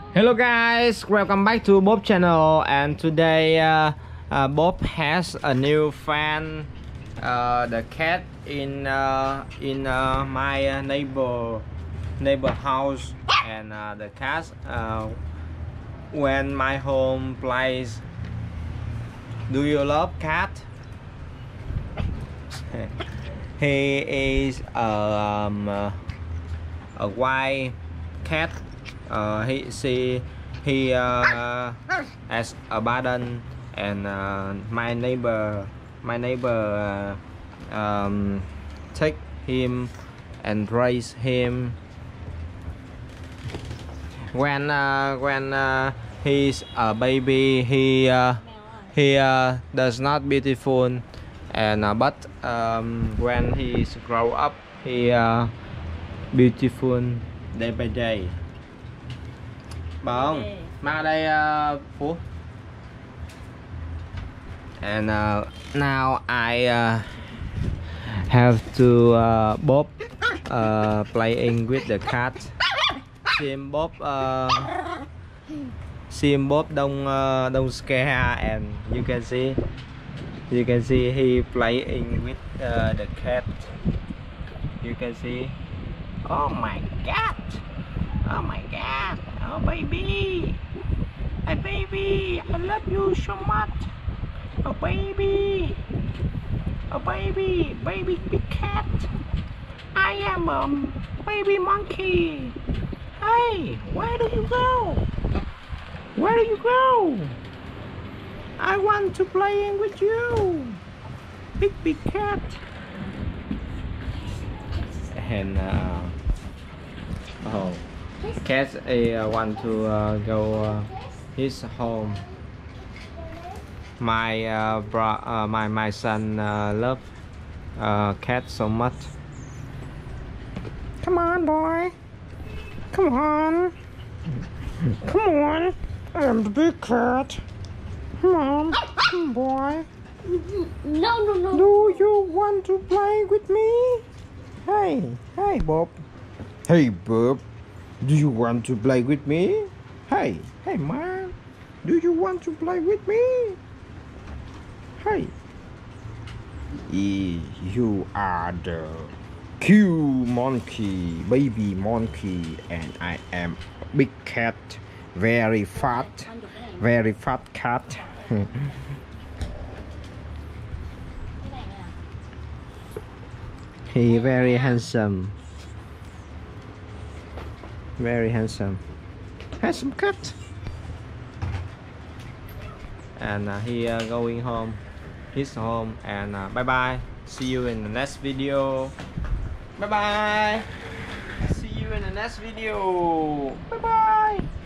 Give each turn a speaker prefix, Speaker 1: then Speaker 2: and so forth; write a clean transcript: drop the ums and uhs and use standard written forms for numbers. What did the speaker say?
Speaker 1: Hello guys, welcome back to Bob channel, and today Bob has a new fan, the cat in my neighbor house, and the cat when my home plays. Do you love cat? He is a white cat. He has a button, and my neighbor take him and raise him. When he's a baby, he does not beautiful, and but when he's grow up, he beautiful day by day. Bông, mang đây Phú. And now I have to Bob playing with the cat. Sim Bob don't scare, and you can see he playing with the cat. You can see. Oh my god! Oh my god! Oh baby! Hey baby! I love you so much! Oh baby! Oh baby! Baby big cat! I am a baby monkey! Hey! Where do you go? Where do you go? I want to play with you! Big cat! And oh, cat want to go his home. My son love cat so much. Come on, boy. Come on. Come on. I am the big cat. Come on, boy.
Speaker 2: No.
Speaker 1: Do you want to play with me? Hey, Bob. Hey, Bob. Do you want to play with me? Hey, man. Do you want to play with me? Hey. You are the cute monkey, baby monkey, and I am big cat, very fat cat. He very handsome cat. And he going home, his home, and bye bye. See you in the next video. Bye bye. See you in the next video. Bye bye.